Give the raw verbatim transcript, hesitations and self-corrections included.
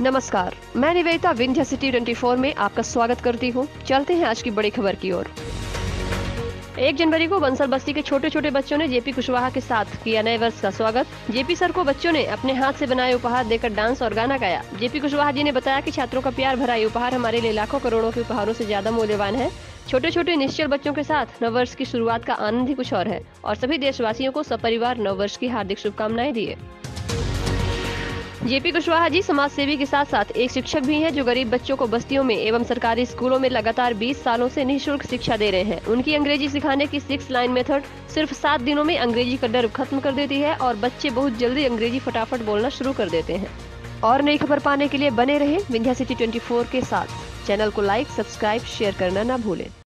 नमस्कार, मैं निवेदिता विंध्या सिटी चौबीस में आपका स्वागत करती हूँ। चलते हैं आज की बड़ी खबर की ओर। एक जनवरी को बंसल बस्ती के छोटे छोटे बच्चों ने जेपी कुशवाहा के साथ किया नए वर्ष का स्वागत। जेपी सर को बच्चों ने अपने हाथ से बनाए उपहार देकर डांस और गाना गाया। जेपी कुशवाहा जी ने बताया कि छात्रों का प्यार भरा ये उपहार हमारे लिए लाखों करोड़ों के उपहारों से ज्यादा मूल्यवान है। छोटे छोटे निश्चल बच्चों के साथ नववर्ष की शुरुआत का आनंद ही कुछ और है और सभी देशवासियों को सपरिवार नववर्ष की हार्दिक शुभकामनाएं दिए। जेपी कुशवाहा जी समाज सेवी के साथ साथ एक शिक्षक भी हैं जो गरीब बच्चों को बस्तियों में एवं सरकारी स्कूलों में लगातार बीस सालों से निःशुल्क शिक्षा दे रहे हैं। उनकी अंग्रेजी सिखाने की सिक्स लाइन मेथड सिर्फ सात दिनों में अंग्रेजी का डर खत्म कर देती है और बच्चे बहुत जल्दी अंग्रेजी फटाफट बोलना शुरू कर देते हैं। और नई खबर पाने के लिए बने रहे विंध्या सिटी चौबीस के साथ। चैनल को लाइक, सब्सक्राइब, शेयर करना न भूलें।